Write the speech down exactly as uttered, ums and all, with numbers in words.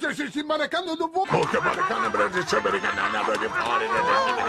sì, sì, sì, Maracano, non vuoi... Oh, che Maracano, bravo, c'è Maracano, bravo,